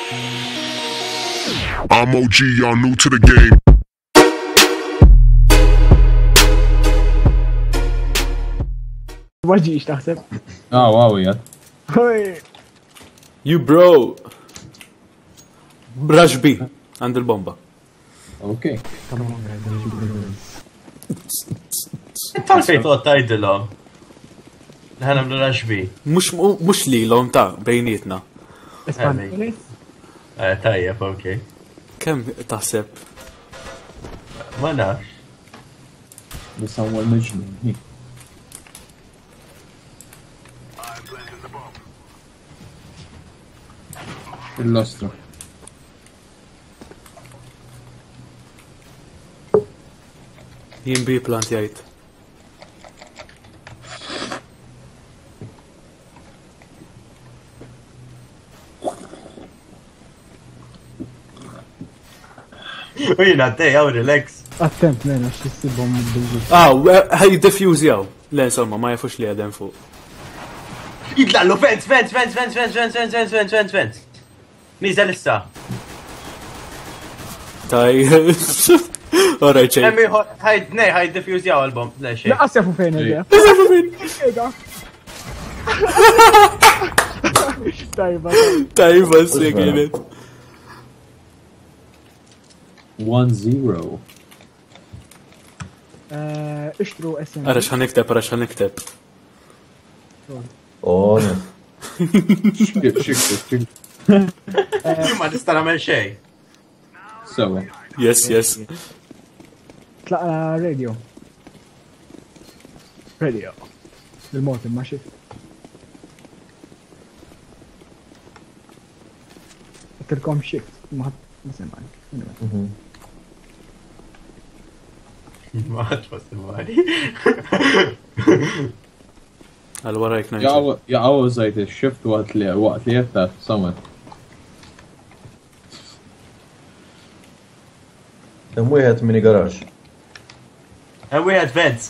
I'm OG, y'all new to the game. Maġiġ taħseb. Wow, jgħat. You bro. Brush B. Għand il-bomba. Ok. Tal fejt u għattajdilom. Nħana mlu raġbi. Mux li l-om ta' bejnietna. Espandini? Tajjeb, ok. Kem taħseb? Ma nafx. Bis għamwal meġnun. Il-lostra. Jien bi plant jgħid. U jina tej, għaw relax. Attent, mena, xissibom bil-bil. Ħaj diffuse jaw. Le, insomma, ma jafux li għedem fuq. Jitlallu, fence. Nizel issa. Taj. Alright, ċej. Emmi, ħaj diffuse jaw album. Le, xej. Laqas jafu fejn il-għja. Tajba. Tajba, s-segħinet. 1-0. Ixtru SM. Arax ħanikteb. Oh, ne. Xik. Ma nista' nagħmel xejn. Sewa. Yes. Tlaqa radio. Il-motim, ma xif. Tilkom shift. Ma nisimgħak. Ma tfassimani. Għal-warajk najġa. Jaqaw zajt il-shift waqt li jetta samen. Wieħed mini garax. Wieħed fence.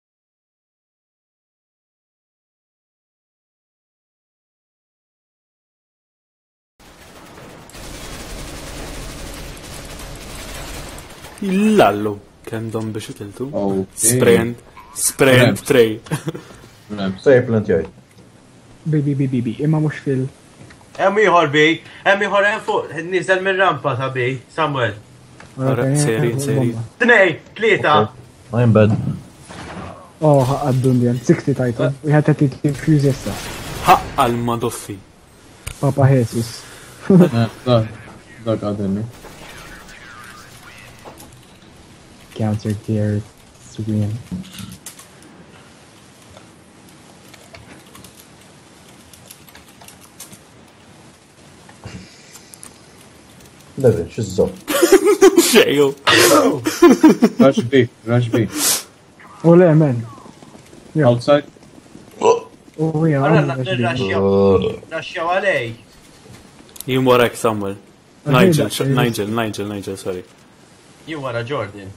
Illallu. Kem dom biex utiltu. Sprint trej. Sej plant jgħid. Bi, imma mux fil... Hemm ieħor bi, hemm fuq, niżel mir-rampa ta' bi, Samuel. Seri. 2, 3. I'm bad. Oh, għaddun djan, 60 title. Wieħed qed jifjuż issa. Ħaqqa l-madoffi. Papa Jesus. Dak għadenni. Counter tier screen. Levin, xizzo. Xeju. Rush B. Oh, le, man. Outside. Oh, yeah. Raxxaw għalej. Jien warek Samuel. Nigel, sorry. Jien wara Jordan.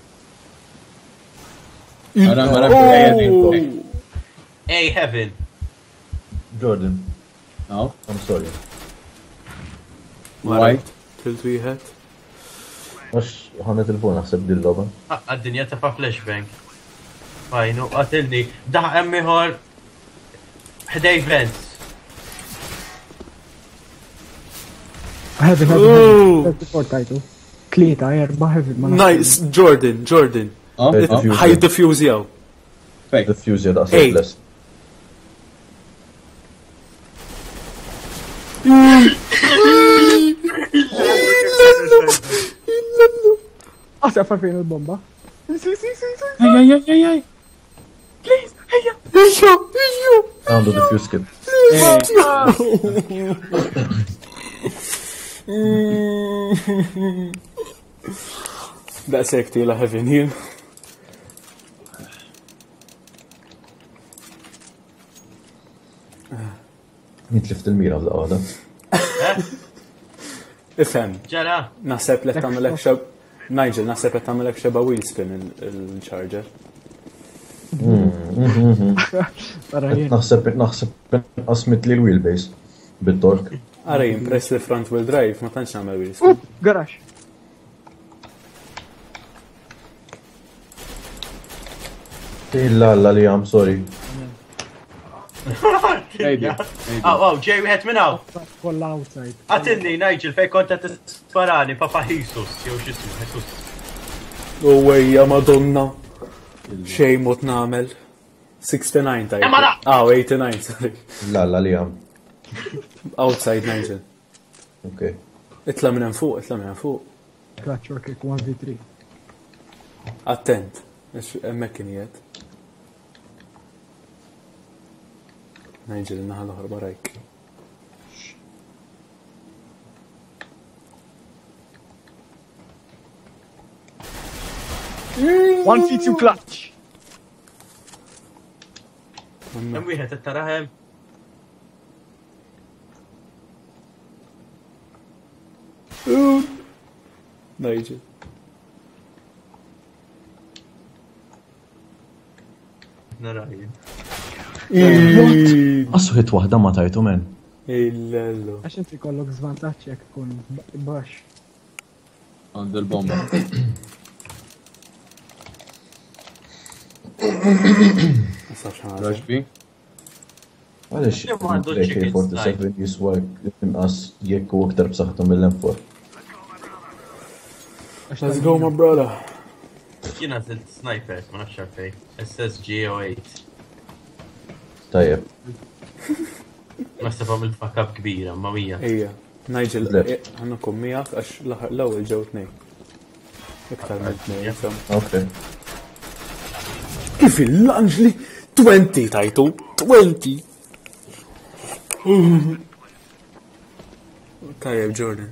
Hey, Heaven. Jordan. No. I'm sorry. Why? Tilt wieħed. Mux ħanet il-fon naħseb dil-loba. Għad-dinja ta' fa' flashbang. Fajnu, għatilni. Daħ emmiħor. ħdej vents. Heaven. 34 title. Klita, erba Heaven. Nice, Jordan. Ħaj diffuse jaw. Diffuse jaw daqseg less. Għasa fa' fejn il-bomba. Si. Ej. Please, ejja. Għandu diffuse kid. Da' sekti la Heaven jien. Nitlift il-mira f'daqqa għada. Ifhem. Ġara. Naħseb li tagħmel xab. Nigel, naħseb li tagħmel xeba wheel spin il-charger. Naħseb asmit li l-wheelbase bit-tork. Ara jimpress li front wheel drive, ma tantx nagħmel wheels. Garax. Illa li għam, sorry. Ejdi. ġej wieħed minn hawn. Kolla outside. Għatinni, Nigel, fej konta t-sparani, Papa Jesus, jew xismu, Jesus. U wejja madonna. Xej mot nagħmel. 69 tajt. Emma la! 89, sorry. Illa li għam. Outside Nigel. Ok. Itla minn hemm fuq, itla minn hemm fuq. Clutch work 1v3. Attent. Hemmhekk kien qiegħed. Nigel naħa l-oħra barajk. One v2 clutch. Hemm wieħed qed tarahem. Nigel. Narajin. Assu hit wahda ma tajtu men. Illello. Għax inti kollok zvantaġġ jekk tkun baxx. Għand il-bomba. Rush B. Għalix, AK-47 jiswa inqas jekk u aktar b'saħħtu mill-M4. Let's go my brother. Jiena zilt sniper, ma nafx fej. SSG-08. Tajjeb. Naħseb għamil fuck-up kbira, ma mija. Ija. Nigel, Le. għanna kum miegħek għax l-ewwel ġew tnejn. Iktar minn tnejn, insomma. Ok. Kif il-Angeli 20 tajtu? 20! Tajjeb, Jordan.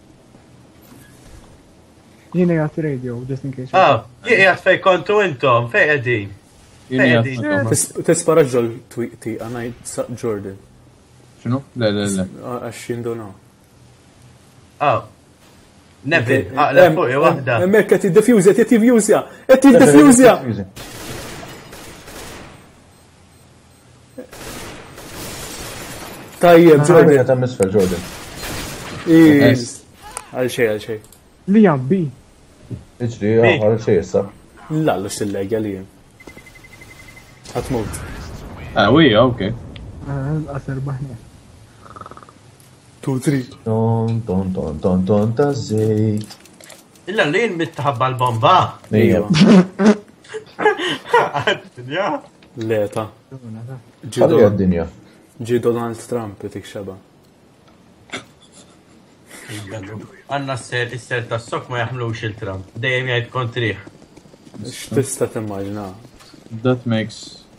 Jina jgħat radio, just in case. Jgħat fej kontu intom, fej għedin. Jini Fejdi. għafna. Tispara ġol tweeti għanajt Jordan. Xinu? Le. Għax jindonaw. Nevil, għaqla fuq, wahda. Emmek għet id-defuzja, għet id-defuzja, għet id-defuzja! Tajjeb, Jordan Jordan. ta' misfel Jordan. Għal-xej. Li għam bi. Iġri, għal xej issa. Lallu x-legja li jem. Għatmut. Wija, ok. Għasar baħna. 2-3. Ton ta' zejt. Illa li mittaħabba l-bomba. Ija. Ja. Leta. Għalli għad-dinja. Ġi Donald Trump dik xeba. Għanna s-ser ta' sok ma jaħmlux il-Trump. Dejjem jgħid kontriħ. X'tista' timmaġna? That makes...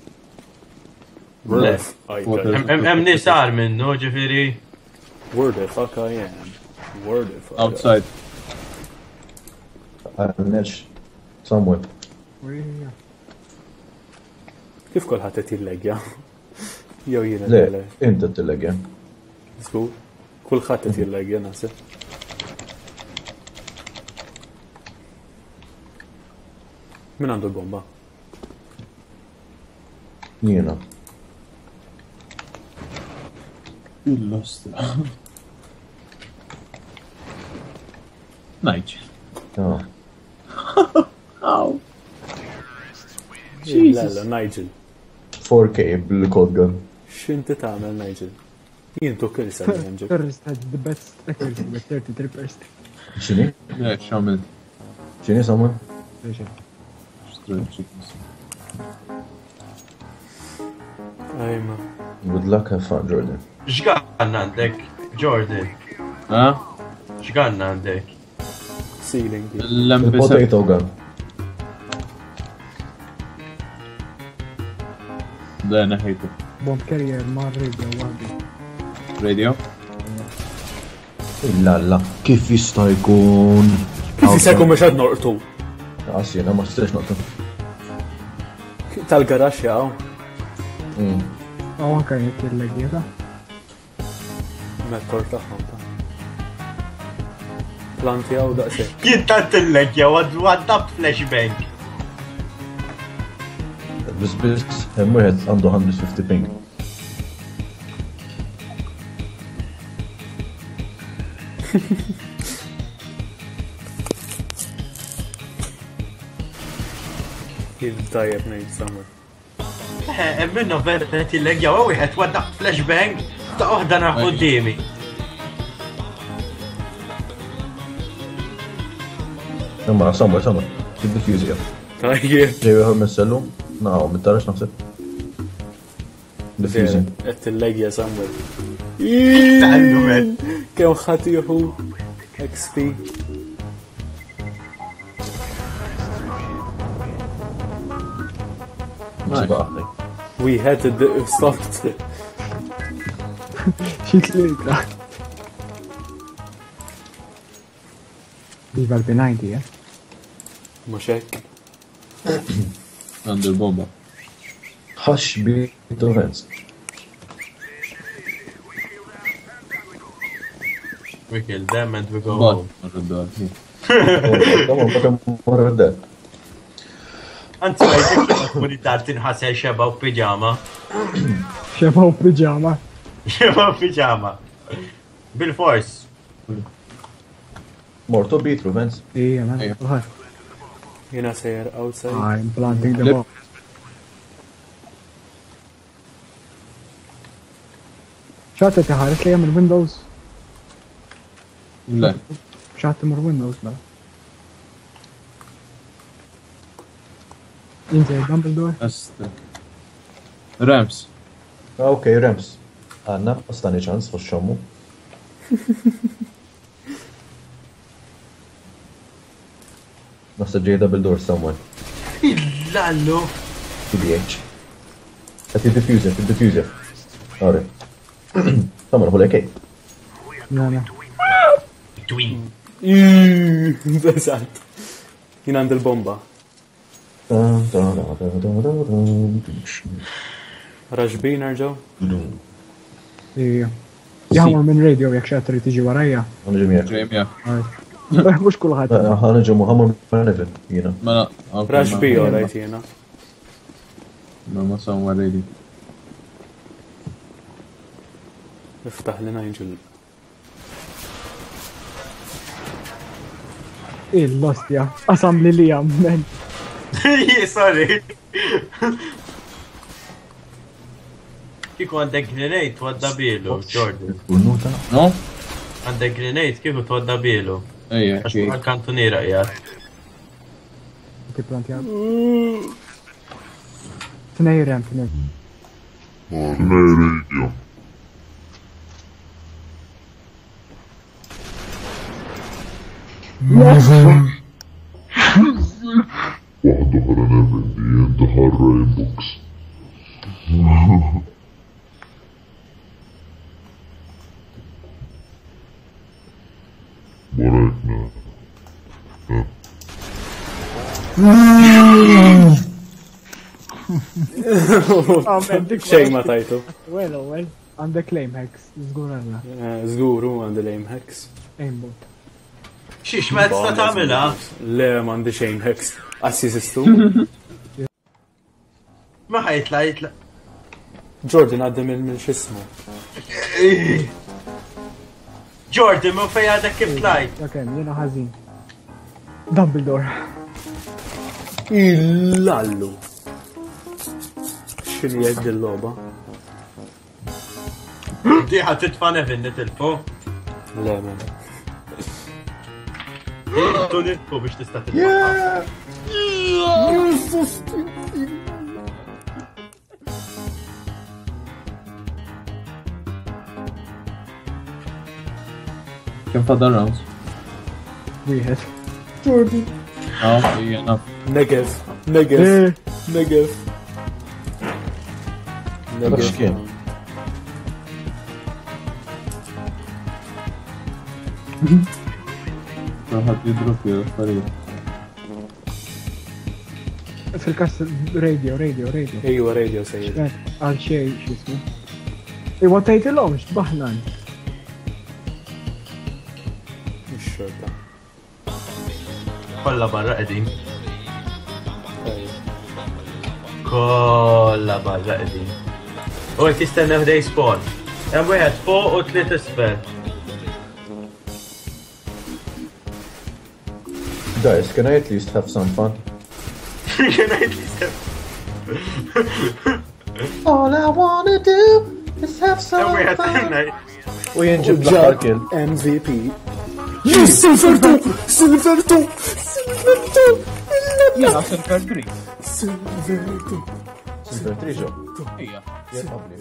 Le. Hemm nisar minnu, ġifiri. Where the fuck I am? Where the fuck Outside. Għanneċ. Somewhere. Kif kolħat qed jillegja? Jew jiena Le, inta t-tillegja. Żgur. Kulħadd qed jillegja naħseb. Min għandu l-bomba? Jiena. Il-losta. Nigel. Lella, Nigel. 4K bil-code gun. X'inti tagħmel Nigel? Jien tu kill sa jinġu. Terrorist had the best accuracy with 33%. Xini? Le, xamil. Xini, someone? Straight chickens. Ajma. Good luck, have fun, Jordan. X'ganna għandek, Jordan? X'ganna għandek? Ceiling. L-MP7. Il-potato gun. Da, naħejtu. Bomb carrier ma' radio għaddi. Radio? Illa, kif jista' jkun? Kif jisajku mux għad norqtu? Għasjena, ma s-stex noqtu. Tal-garax jaw. Għawan kan jek il-legjeta. Mekkor taħħom ta' planti għaw daqsi. Jien tant il-legja għaddab flashbang. Bis, hemm wieħed għandu 150 ping. Jil-tajjeb nejt Samuel. Minnu verret il-legja u wieħed waddaq flashbang ta' waħda nar qudiemi. Samuel. Id-diffużi għaf. Tajjeb. Ġewi għal messellu? Naħu, mittarax naħseb. Diffużi. Qed il-legja Samuel. Ta'allu men. Kemm ħatiħu XP. Msibaħli. Wieħed stopped. Xi tlieta. Viva l-binajdi, Mhux hekk. Għandu l-bomba. Ħax bi Torrens. We kill them and we go Bad. home. Marroddu għal. Tamam, batem marra d-dad. Anzi, għajtek komunitar tinħasel xeba u pijama. Xeba u pijama. Xeba u pijama. Bil-fors. Morto bitru, Vens. Ija, man. Ejja. Uħar. Jiena sejjer outside. I'm planting the Lip. bomb. ċaħta tiħares li jgħamil Windows. Le. ċaħta mur Windows, mela. Inti, Dumbledore. Asta. Rams. Ok, Rems. Għanna, ostani ċans, fos xommu. Nasta ġej double door somewhere. Lallu. TBH. Għati diffuser. Għarri. Tamar, hu lekej. No. Between. Eżatt. Jien għand il-bomba. Raġbin arġaw? Ija. Jgħamur minn radio jek xaħtri tiġi warajja. Għanna ġemijak. Ġemja. Mux kullħat. Għanna ġemu għamur minn jina. Mela. Raġbi għorajt jena. Ma somewhere ready. Niftaħ li najġul. Il-lostja. Qasam li li men. Sorry. Kiku għandek grenade twadda bilu, Jordan. Unnuta? No? Għandek grenade kiku twadda bilu. Ejja, Għax xie. għal-kantonira jgħat. Ti plantjat. Tnej ramp, tnej. Radio. واحدة ħara nevendi, jenta ħarra inbox. Barajtna. Xej ma tajtu. Well. Għandek claim hacks. Zgur għalla. Zguru għandi lame hacks. Aimbot. Xiex mezz ta' tamila? Le m'għandi xejn hacks. Assisistu. Ma jitla. Jordan għaddim il-xismu. Jordan, ma fej għadek kif tlajt. Ok, jena ħazin. Dumbledore. Il-lallu. Xini jgħid il-loba? Diħa titfa Nevin nitilfu. Le, man. Tu nitfu biex tista titfa. Kem fadal rounds? Wieħed. Ejja, naf. Negev. Xkien? Raħat jidruk jgħu affarijiet. Fil-kas radio. Ejwa radio sejjed. Għal xej xismu. Iwa tajt il-lom, xtbaħlan. Mux xorta. Kolla barra qedin. Kolla barra qedin. U għet jistenna ħdej spawn. Hemm wieħed fuq u tliet isfel. Guys, can I at least have some fun? Can I at least have... All I wanna do is have some Away at fun. night. U jinġib l-aħħar kill. MVP. Yes, Silver 2! Silver 2! Silver 2! Jena Silver 3. Silver Triġo. Ija. Jien qabli.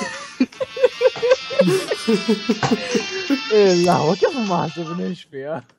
La, kif ma ħasibniex fija?